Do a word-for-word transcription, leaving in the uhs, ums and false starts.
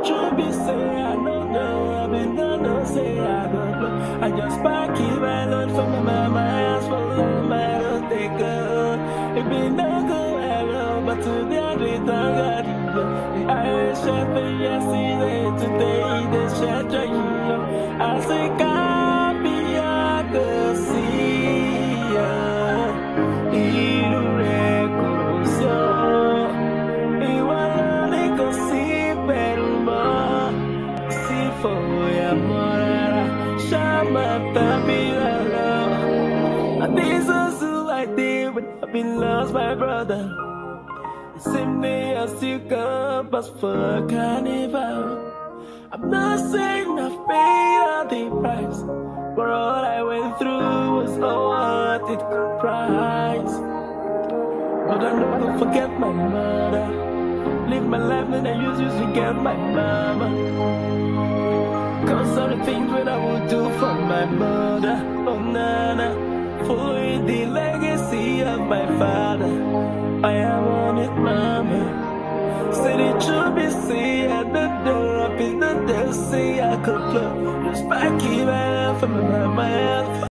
truth be say I don't know, I been don't know, say I don't know. I just back keep my load for my mama, ask for love, I don't take her. It be no go hello, but today I did not got you. The Irish chef, yes, today they share joy. I say, Kabiesi, Ilu Rekusio, Iwalani Kosi Peruma, Sifo Yamora, Shama Tabila. This is who I did when I've been lost, my brother. The same day I still come, but for a carnival. I'm not saying I've paid all the price, but all I went through was all what it comprised. But I never forget my mother. Live my life and I used to forget my mama. Cause all the things that I would do for my mother. Oh nana, for the legacy of my father. I am on it, mama. Say the truth be say I don't know, I be the devil, say I could play. Just back keep my life from my mama.